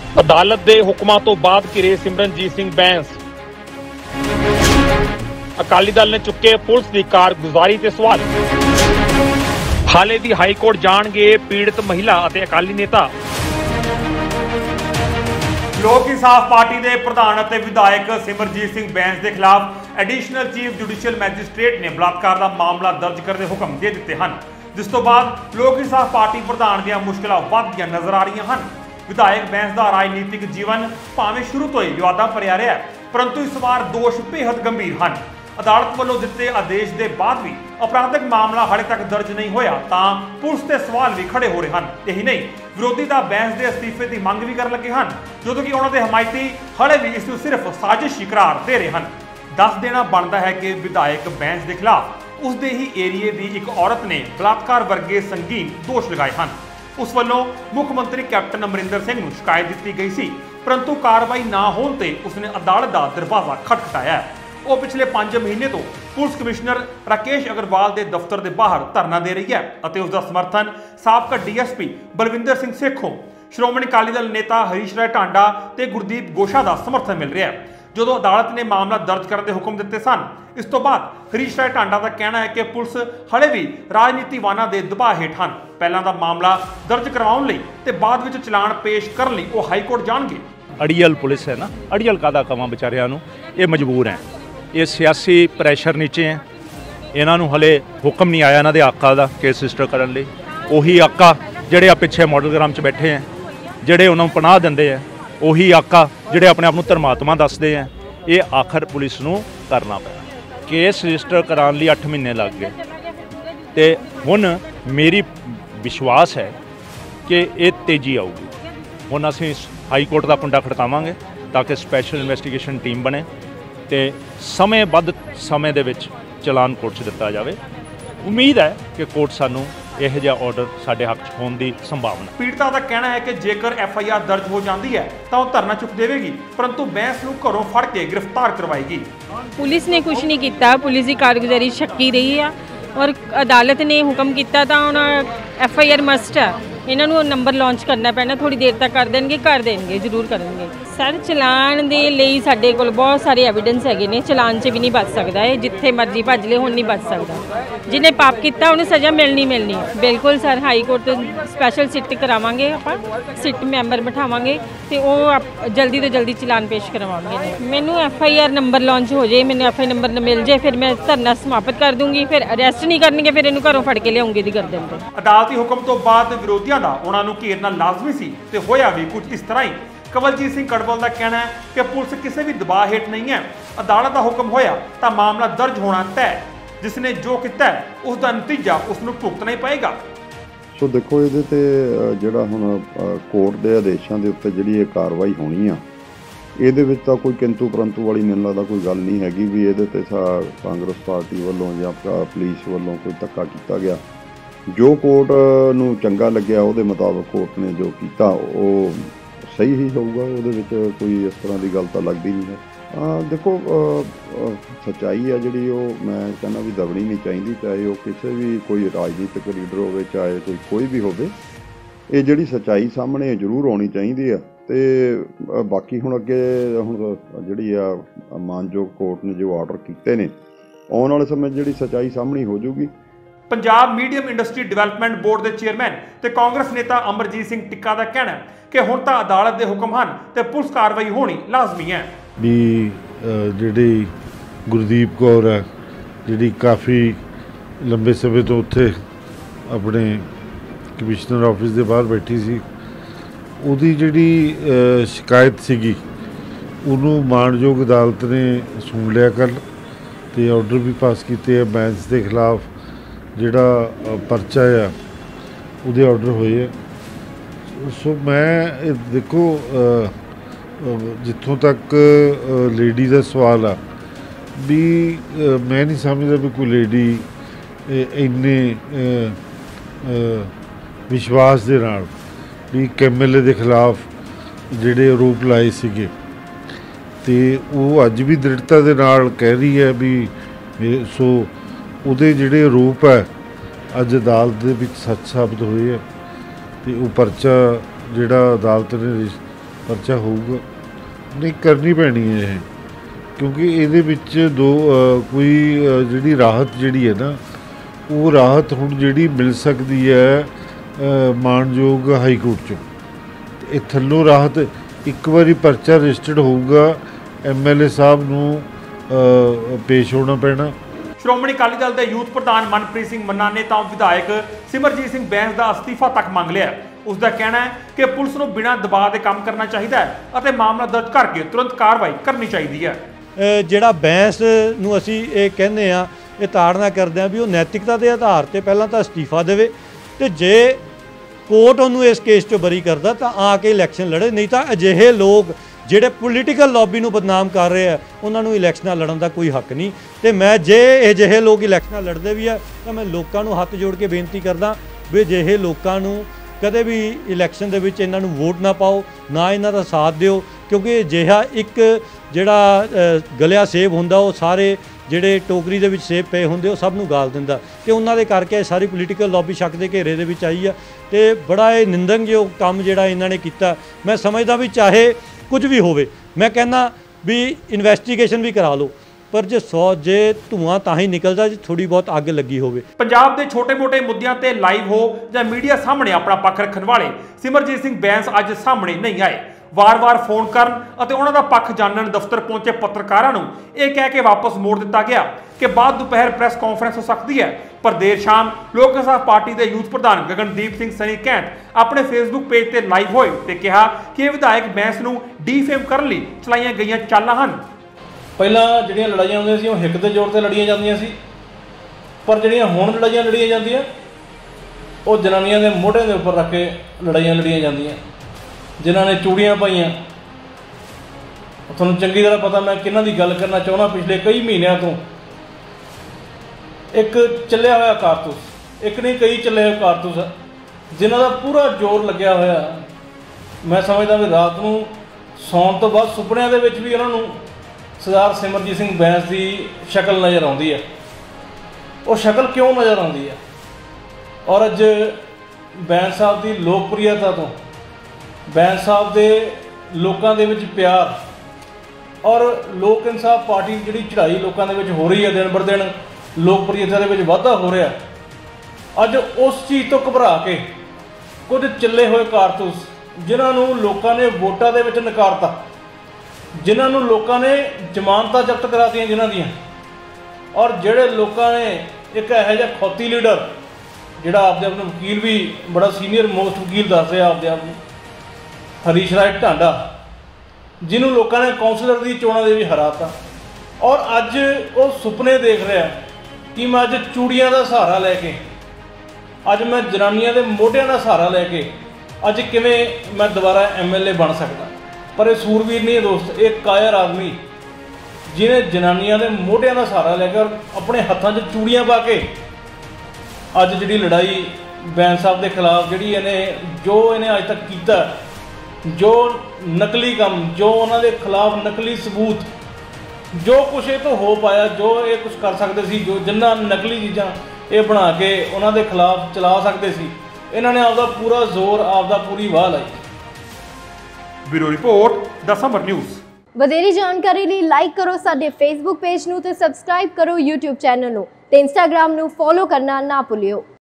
अदालत के हुक्मां तो बाद घिरे सिमरनजीत सिंह बैंस। अकाली दल ने चुके पुलिस की कारगुजारी ते सवाल। हाले भी हाईकोर्ट जाणगे पीड़ित महिला अते अकाली नेता। लोक इंसाफ पार्टी के प्रधान और विधायक सिमरनजीत सिंह बैंस के खिलाफ एडिशनल चीफ जुडिशियल मैजिस्ट्रेट ने बलात्कार का मामला दर्ज करने हुक्म दे दिते हैं, जिस तो बाद लोक इंसाफ पार्टी प्रधान दी मुश्किलां वधदियां नजर आ रही हैं। विधायक बैंस का राजनीतिक जीवन भावें शुरू तो ही विवादां भरिया रहा है, परंतु इस बार दोष बेहद गंभीर हैं। अदालत वालों दिते आदेश के बाद भी अपराधिक मामला हाले तक दर्ज नहीं होया तां पुलिस ते सवाल भी खड़े हो रहे हैं। यही नहीं, विरोधी दा बैंस के अस्तीफे की मंग भी कर लगे हैं, जो कि उन्होंने हमायती हाले भी इस सिर्फ साजिश ही करार दे रहे हैं। दस देना बनता है कि विधायक बैंस के खिलाफ उसके ही एरिए की एक औरत ने बलात्कार वर्गे संगीन दोष लगाए हैं। उस वालों मुख मंत्री कैप्टन अमरिंदर सिंह को शिकायत दी गई सी, परंतु कार्रवाई ना होने ते उसने अदालत का दरवाजा खटखटाया है। वो पिछले 5 महीने तो पुलिस कमिश्नर राकेश अग्रवाल के दफ्तर के बाहर धरना दे रही है और उसका समर्थन साबका DSP बलविंदर सिंह सेखों, श्रोमणी अकाली दल नेता हरीश राय टांडा ते गुरदीप गोशा का समर्थन मिल रहा है। जो अदालत ने मामला दर्ज करने के हुक्म दिते सन, इस तो बाद हरीश राय टांडा का कहना है कि पुलिस हले भी राजनीतिवाना के दबाव हेठ हैं। पहला का मामला दर्ज करवाने ते बाद विच चलान पेश करने वो हाईकोर्ट जाएंगे। अड़ीअल पुलिस है ना, अड़ीअल कादा कवां बेचारियां नूं, ये मजबूर हैं, ये सियासी प्रैशर नीचे हैं, इन्हों हले हुक्म नहीं आया इन्हों के आका का केस रजिस्टर करने। उही आका जोड़े आ पिछे मॉडल ग्राम च बैठे हैं, जोड़े उन्होंने पनाह देंदे हैं, उही आका जोड़े अपने आप को धर्मात्मा दसते हैं, ये आखिर पुलिस को करना पाया। केस रजिस्टर कराने लिए 8 महीने लग गए, तो हुण मेरी विश्वास है कि ये तेजी आऊगी। हुण असीं हाई कोर्ट का कुंडा खड़कावांगे ताकि स्पैशल इन्वेस्टिगेशन टीम बने तो समयबद्ध समय दे विच चलान कोर्ट च दिता जाए। उम्मीद है कि कोर्ट सानू यह जिहा ऑर्डर साडे हक च होने की संभावना। पीड़िता का कहना है कि जेकर FIR दर्ज हो जाती है तो वह धरना चुक देगी, परंतु बैंस नूं घरों फड़ के गिरफ्तार करवाएगी। पुलिस ने कुछ नहीं किया, पुलिस की कारगुजारी शक्की रही है और अदालत ने हुक्म किया तो हुण FIR मस्ट है। इन्हों नंबर लॉन्च करना पैना, थोड़ी देर तक कर देंगे जरूर करेंगे। सर चलान दे लई साडे कोल बहुत सारे एविडेंस हैगे ने, चलान च भी नहीं बच सकता है, जिथे मर्जी भज ले हुण नहीं बच सकता। जिन्हें पाप किया उन्हें सज़ा मिलनी बिल्कुल। सर हाई कोर्ट तो स्पैशल सिट करावांगे, आपां सिट मैंबर बिठावांगे तो वो जल्दी तो जल्दी चलान पेश करवाएंगे। मैनू FIR नंबर लॉन्च हो जाए, मैंने FIR नंबर मिल जाए, फिर मैं धरना समाप्त कर दूँगी, फिर अरैसट नहीं करनगे, फिर इन्हूं घरों फड़ के लिआऊंगी दी गर्दन ते। अदालती हुक्म तो बाद विरोधियों का उन्होंने घेरना लाजमी सी ते होया भी कुछ इस तरह ही। कवलजीत सिंह कड़बल का कहना है कि पुलिस किसी भी दबाव हेठ नहीं है, अदालत का हुक्म होया तो मामला दर्ज होना तय, जिसने जो किया उसका नतीजा उसनूं भुगतना ही पएगा। सो देखो ये जिहड़ा हुण कोर्ट के आदेशों के उत्ते जिहड़ी ये कार्रवाई होनी आ, ਇਹਦੇ ਵਿੱਚ ਤਾਂ कोई किंतु परंतु वाली मैनूं लगदा कोई गल नहीं हैगी भी ਇਹਦੇ ते कांग्रेस पार्टी वालों या पुलिस वालों कोई धक्का किया गया। जो कोर्ट नूं चंगा लग्या उहदे मुताबिक कोर्ट ने जो किया वो सही ही होगा, उहदे विच कोई इस तरह की गल तो लगती नहीं है। देखो सच्चाई है जिहड़ी वो मैं कहना भी दबनी नहीं चाहिए, चाहे वो किसी भी कोई राजनीतिक लीडर होवे, चाहे कोई भी होवे, ये जिहड़ी सच्चाई सामने जरूर आनी चाहिए है। तो बाकी हुण अगे हुण जिहड़ी आ मानयोग कोर्ट ने जो आर्डर कीते ने, आउण वाले समय जिहड़ी सच्चाई सामने हो जाऊगी। Punjab medium industry development board के चेयरमैन ते कांग्रेस नेता अमरजीत सिंह टिक्का का कहना है कि हुण तां अदालत के हुक्म हैं ते पुलिस कार्रवाई होनी लाजमी है। भी जिहड़ी गुरदीप कौर है, जिहड़ी काफ़ी लंबे समय तो उत्थे अपने कमिश्नर ऑफिस के बाहर बैठी सी, ਉਹਦੀ ਜਿਹੜੀ शिकायत ਸੀਗੀ ਉਹਨੂੰ ਮਾਣਯੋਗ ਅਦਾਲਤ ਨੇ ਸੁਣ ਲਿਆ ਕੱਲ੍ਹ ਤੇ ਆਰਡਰ ਵੀ ਪਾਸ ਕੀਤੇ ਆ। ਬੈਂਸ ਦੇ ਖਿਲਾਫ ਜਿਹੜਾ ਪਰਚਾ ਆ ਉਹਦੇ ਆਰਡਰ ਹੋਏ ਆ। ਸੋ ਮੈਂ ਦੇਖੋ ਜਿੱਥੋਂ ਤੱਕ ਲੇਡੀ ਦਾ ਸਵਾਲ ਆ ਵੀ ਮੈਂ ਨਹੀਂ ਸਮਝਦਾ ਵੀ ਕੋਈ ਲੇਡੀ ਇੰਨੇ ਵਿਸ਼ਵਾਸ ਦੇ ਨਾਲ भी MLA के खिलाफ ਜਿਹੜੇ आरोप लाए ਸੀਗੇ ਤੇ ਉਹ ਅੱਜ ਵੀ ਦ੍ਰਿੜਤਾ ਦੇ ਨਾਲ ਕਹਿ ਰਹੀ ਹੈ ਵੀ ਸੋ ਉਹਦੇ ਜਿਹੜੇ ਆਰੋਪ ਹੈ ਅੱਜ ਅਦਾਲਤ ਦੇ ਵਿੱਚ ਸੱਚ ਸਾਬਤ ਹੋਏ ਹੈ ਤੇ ਉਹ ਪਰਚਾ ਜਿਹੜਾ ਅਦਾਲਤ ਨੇ ਪਰਚਾ ਹੋਊਗਾ। ਨਹੀਂ ਕਰਨੀ ਪੈਣੀ ਹੈ ਇਹ, ਕਿਉਂਕਿ ਇਹਦੇ ਵਿੱਚ ਕੋਈ ਜਿਹੜੀ ਰਾਹਤ ਜਿਹੜੀ ਹੈ ਨਾ, ਉਹ ਰਾਹਤ ਹੁਣ ਜਿਹੜੀ ਮਿਲ ਸਕਦੀ ਹੈ ਮਾਣਯੋਗ ਹਾਈ ਕੋਰਟ 'ਚੋਂ। ਇਹ ਥੱਲੋਂ ਰਾਹਤ ਇੱਕ ਵਾਰੀ ਪਰਚਾ ਰਜਿਸਟਰਡ ਹੋਊਗਾ, MLA ਸਾਹਿਬ ਨੂੰ ਪੇਸ਼ ਹੋਣਾ ਪੈਣਾ। ਸ਼੍ਰੋਮਣੀ ਅਕਾਲੀ ਦਲ ਦੇ ਯੂਥ ਪ੍ਰਧਾਨ ਮਨਪ੍ਰੀਤ ਸਿੰਘ ਮੰਨਾ ਨੇ ਤਾਂ ਵਿਧਾਇਕ ਸਿਮਰਜੀਤ ਸਿੰਘ ਬੈਂਸ ਦਾ ਅਸਤੀਫਾ ਤੱਕ ਮੰਗ ਲਿਆ। ਉਸ ਦਾ ਕਹਿਣਾ ਹੈ ਕਿ ਪੁਲਿਸ ਨੂੰ ਬਿਨਾਂ ਦਬਾਅ ਦੇ ਕੰਮ ਕਰਨਾ ਚਾਹੀਦਾ ਹੈ ਅਤੇ ਮਾਮਲਾ ਦਰਜ ਕਰਕੇ ਤੁਰੰਤ ਕਾਰਵਾਈ ਕਰਨੀ ਚਾਹੀਦੀ ਹੈ। ਜਿਹੜਾ ਬੈਂਸ ਨੂੰ ਅਸੀਂ ਇਹ ਕਹਿੰਦੇ ਆ, ਇਹ ਤਾੜਨਾ ਕਰਦੇ ਆ ਵੀ ਉਹ ਨੈਤਿਕਤਾ ਦੇ ਆਧਾਰ ਤੇ ਪਹਿਲਾਂ ਤਾਂ ਅਸਤੀਫਾ ਦੇਵੇ, ਤੇ ਜੇ ਕੋਰਟ ਉਹਨੂੰ ਇਸ ਕੇਸ 'ਚੋਂ ਬਰੀ ਕਰਦਾ ਤਾਂ ਆ ਕੇ ਇਲੈਕਸ਼ਨ ਲੜੇ। ਨਹੀਂ ਤਾਂ ਅਜਿਹੇ ਲੋਕ ਜਿਹੜੇ ਪੋਲੀਟੀਕਲ ਲੌਬੀ ਨੂੰ ਬਦਨਾਮ ਕਰ ਰਹੇ ਆ, ਉਹਨਾਂ ਨੂੰ ਇਲੈਕਸ਼ਨਾਂ ਲੜਨ ਦਾ ਕੋਈ ਹੱਕ ਨਹੀਂ। ਤੇ ਮੈਂ ਜੇ ਅਜਿਹੇ ਲੋਕ ਇਲੈਕਸ਼ਨਾਂ ਲੜਦੇ ਵੀ ਆ ਤਾਂ ਮੈਂ ਲੋਕਾਂ ਨੂੰ ਹੱਥ ਜੋੜ ਕੇ ਬੇਨਤੀ ਕਰਦਾ ਵੀ ਅਜਿਹੇ ਲੋਕਾਂ ਨੂੰ ਕਦੇ ਵੀ ਇਲੈਕਸ਼ਨ ਦੇ ਵਿੱਚ ਇਹਨਾਂ ਨੂੰ ਵੋਟ ਨਾ ਪਾਓ, ਨਾ ਇਹਨਾਂ ਦਾ ਸਾਥ ਦਿਓ, ਕਿਉਂਕਿ ਅਜਿਹਾ ਇੱਕ ਜਿਹੜਾ ਗਲਿਆ ਸੇਬ ਹੁੰਦਾ, ਉਹ ਸਾਰੇ ਜਿਹੜੇ ਟੋਕਰੀ ਦੇ ਵਿੱਚ ਸੇਬ ਪਏ ਹੁੰਦੇ ਉਹ ਸਭ ਨੂੰ ਗਾਲ ਦਿੰਦਾ, ਤੇ ਉਹਨਾਂ ਦੇ ਕਰਕੇ ਸਾਰੀ ਪੋਲੀਟੀਕਲ ਲੌਬੀ ਸ਼ੱਕ ਦੇ ਘੇਰੇ ਦੇ ਵਿੱਚ ਆਈ ਆ। ਤੇ ਬੜਾ ਇਹ ਨਿੰਦਣਯੋਗ ਕੰਮ ਜਿਹੜਾ ਇਹਨਾਂ ਨੇ ਕੀਤਾ। ਮੈਂ ਸਮਝਦਾ ਵੀ ਚਾਹੇ ਕੁਝ ਵੀ ਹੋਵੇ, ਮੈਂ ਕਹਿੰਦਾ ਵੀ ਇਨਵੈਸਟੀਗੇਸ਼ਨ ਵੀ ਕਰਾ ਲਓ, ਪਰ ਜੇ ਧੂਆਂ ਤਾਂ ਹੀ ਨਿਕਲਦਾ ਜੇ ਥੋੜੀ ਬਹੁਤ ਅੱਗ ਲੱਗੀ ਹੋਵੇ। ਪੰਜਾਬ ਦੇ ਛੋਟੇ-ਮੋਟੇ ਮੁੱਦਿਆਂ ਤੇ ਲਾਈਵ ਹੋ ਜਾਂ ਮੀਡੀਆ ਸਾਹਮਣੇ ਆਪਣਾ ਪੱਖ ਰੱਖਣ ਵਾਲੇ ਸਿਮਰਜੀਤ ਸਿੰਘ ਬੈਂਸ ਅੱਜ ਸਾਹਮਣੇ ਨਹੀਂ ਆਏ। ਵਾਰ-ਵਾਰ ਫੋਨ ਕਰਨ ਅਤੇ ਉਹਨਾਂ ਦਾ ਪੱਖ ਜਾਣਨ ਦਫ਼ਤਰ ਪਹੁੰਚੇ ਪੱਤਰਕਾਰਾਂ ਨੂੰ ਇਹ ਕਹਿ ਕੇ ਵਾਪਸ ਮੋੜ ਦਿੱਤਾ ਗਿਆ ਕਿ ਬਾਅਦ ਦੁਪਹਿਰ ਪ੍ਰੈਸ ਕਾਨਫਰੰਸ ਹੋ ਸਕਦੀ ਹੈ। ਪਰ ਦੇਰ ਸ਼ਾਮ ਲੋਕ ਇਨਸਾਫ ਪਾਰਟੀ ਦੇ ਯੂਥ ਪ੍ਰਧਾਨ ਗਗਨਦੀਪ ਸਿੰਘ ਸਨੀ ਕੈਂਟ ਆਪਣੇ ਫੇਸਬੁੱਕ ਪੇਜ ਤੇ ਲਾਈਵ ਹੋਏ ਤੇ ਕਿਹਾ ਕਿ ਇਹ ਵਿਧਾਇਕ ਬੈਂਸ ਨੂੰ ਡੀਫੇਮ ਕਰਨ ਲਈ ਚਲਾਈਆਂ ਗਈਆਂ ਚਾਲਾਂ ਹਨ। ਪਹਿਲਾਂ ਜਿਹੜੀਆਂ ਲੜਾਈਆਂ ਹੁੰਦੀਆਂ ਸੀ ਉਹ ਹਿੱਕ ਦੇ ਜ਼ੋਰ ਤੇ ਲੜੀਆਂ ਜਾਂਦੀਆਂ ਸੀ, ਪਰ ਜਿਹੜੀਆਂ ਹੁਣ ਲੜਾਈਆਂ ਲੜੀਆਂ ਜਾਂਦੀਆਂ ਉਹ ਜਨਾਨੀਆਂ ਦੇ ਮੋਢਿਆਂ ਦੇ ਉੱਪਰ ਰੱਖ ਕੇ ਲੜਾਈਆਂ ਲੜੀਆਂ ਜਾਂਦੀਆਂ। ਜਿਨ੍ਹਾਂ ਨੇ ਚੂੜੀਆਂ ਪਾਈਆਂ, ਤੁਹਾਨੂੰ ਚੰਗੀ ਤਰ੍ਹਾਂ ਪਤਾ ਮੈਂ ਕਿਹਨਾਂ ਦੀ ਗੱਲ ਕਰਨਾ ਚਾਹੁੰਦਾ। ਪਿਛਲੇ ਕਈ ਮਹੀਨਿਆਂ ਤੋਂ ਇੱਕ ਚੱਲਿਆ ਹੋਇਆ ਕਾਰਤੂਸ, ਇੱਕ ਨਹੀਂ ਕਈ ਚੱਲੇ ਹੋਏ ਕਾਰਤੂਸ, ਜਿਨ੍ਹਾਂ ਦਾ ਪੂਰਾ ਜ਼ੋਰ ਲੱਗਿਆ ਹੋਇਆ। ਮੈਂ ਸਮਝਦਾ ਵੀ ਰਾਤ ਨੂੰ ਸੌਣ ਤੋਂ ਬਾਅਦ ਸੁਪਨਿਆਂ ਦੇ ਵਿੱਚ ਵੀ ਉਹਨਾਂ ਨੂੰ ਸਰਦਾਰ ਸਿਮਰਜੀਤ ਸਿੰਘ ਬੈਂਸ ਦੀ ਸ਼ਕਲ ਨਜ਼ਰ ਆਉਂਦੀ ਹੈ। ਉਹ ਸ਼ਕਲ ਕਿਉਂ ਨਜ਼ਰ ਆਉਂਦੀ ਹੈ? ਔਰ ਅੱਜ ਬੈਂਸ ਸਾਹਿਬ ਦੀ ਲੋਕਪ੍ਰਿਯਤਾ ਤੋਂ, ਬੈਂਸ ਸਾਹਿਬ ਦੇ ਲੋਕਾਂ ਦੇ ਵਿੱਚ ਪਿਆਰ ਔਰ ਲੋਕ ਇਨਸਾਫ ਪਾਰਟੀ ਦੀ ਜਿਹੜੀ ਚੜ੍ਹਾਈ ਲੋਕਾਂ ਦੇ ਵਿੱਚ ਹੋ ਰਹੀ ਹੈ, ਦਿਨ ਬਰ ਦਿਨ ਲੋਕਪ੍ਰਿਯਤਾ ਦੇ ਵਿੱਚ ਵਾਧਾ ਹੋ ਰਿਹਾ। ਅੱਜ ਉਸ ਚੀਜ਼ ਤੋਂ ਘਬਰਾ ਕੇ ਕੁਝ ਚੱਲੇ ਹੋਏ ਕਾਰਤੂਸ, ਜਿਨ੍ਹਾਂ ਨੂੰ ਲੋਕਾਂ ਨੇ ਵੋਟਾਂ ਦੇ ਵਿੱਚ ਨਕਾਰਤਾ, ਜਿਨ੍ਹਾਂ ਨੂੰ ਲੋਕਾਂ ਨੇ ਜ਼ਮਾਨਤਾਂ ਜ਼ਬਤ ਕਰਾਤੀਆਂ ਜਿਨ੍ਹਾਂ ਦੀਆਂ, ਔਰ ਜਿਹੜੇ ਲੋਕਾਂ ਨੇ ਇੱਕ ਇਹੋ ਜਿਹਾ ਖੌਤੀ ਲੀਡਰ ਜਿਹੜਾ ਆਪਦੇ ਆਪ ਨੂੰ ਵਕੀਲ ਵੀ ਬੜਾ ਸੀਨੀਅਰ ਮੋਸਟ ਵਕੀਲ ਦੱਸ ਰਿਹਾ ਆਪਦੇ ਆਪ ਨੂੰ, ਹਰੀਸ਼ ਰਾਏ ਢਾਂਡਾ, ਜਿਹਨੂੰ ਲੋਕਾਂ ਨੇ ਕੌਂਸਲਰ ਦੀ ਚੋਣਾਂ ਦੇ ਵੀ ਹਰਾਤਾ। ਔਰ ਅੱਜ ਉਹ ਸੁਪਨੇ ਦੇਖ ਰਿਹਾ ਕਿ ਮੈਂ ਅੱਜ ਚੂੜੀਆਂ ਦਾ ਸਹਾਰਾ ਲੈ ਕੇ, ਅੱਜ ਮੈਂ ਜਨਾਨੀਆਂ ਦੇ ਮੋਢਿਆਂ ਦਾ ਸਹਾਰਾ ਲੈ ਕੇ ਅੱਜ ਕਿਵੇਂ ਮੈਂ ਦੁਬਾਰਾ MLA ਬਣ ਸਕਦਾ। ਪਰ ਇਹ ਸੂਰਵੀਰ ਨਹੀਂ ਹੈ ਦੋਸਤ, ਇਹ ਕਾਇਰ ਆਦਮੀ ਜਿਹਨੇ ਜਨਾਨੀਆਂ ਦੇ ਮੋਢਿਆਂ ਦਾ ਸਹਾਰਾ ਲੈ ਕੇ ਔਰ ਆਪਣੇ ਹੱਥਾਂ 'ਚ ਚੂੜੀਆਂ ਪਾ ਕੇ ਅੱਜ ਜਿਹੜੀ ਲੜਾਈ ਬੈਂਸ ਸਾਹਿਬ ਦੇ ਖਿਲਾਫ ਜਿਹੜੀ ਇਹਨੇ ਅੱਜ ਤੱਕ ਕੀਤਾ, ਜੋ ਨਕਲੀ ਕੰਮ, ਜੋ ਉਹਨਾਂ ਦੇ ਖਿਲਾਫ ਨਕਲੀ ਸਬੂਤ, ਜੋ ਕੁਛ ਇਹ ਤੋਂ ਹੋ ਪਾਇਆ, ਜੋ ਇਹ ਕੁਛ ਕਰ ਸਕਦੇ ਸੀ, ਜੋ ਜਿੰਨਾ ਨਕਲੀ ਚੀਜ਼ਾਂ ਇਹ ਬਣਾ ਕੇ ਉਹਨਾਂ ਦੇ ਖਿਲਾਫ ਚਲਾ ਸਕਦੇ ਸੀ, ਇਹਨਾਂ ਨੇ ਆਪਦਾ ਪੂਰਾ ਜ਼ੋਰ, ਆਪਦਾ ਪੂਰੀ ਵਾਹ ਲਾਈ। Bureau report the Summer News. ਵਧੇਰੀ ਜਾਣਕਾਰੀ ਲਈ ਲਾਈਕ ਕਰੋ ਸਾਡੇ ਫੇਸਬੁੱਕ ਪੇਜ ਨੂੰ ਤੇ ਸਬਸਕ੍ਰਾਈਬ ਕਰੋ YouTube ਚੈਨਲ ਨੂੰ ਤੇ Instagram ਨੂੰ ਫੋਲੋ ਕਰਨਾ ਨਾ ਭੁੱਲਿਓ।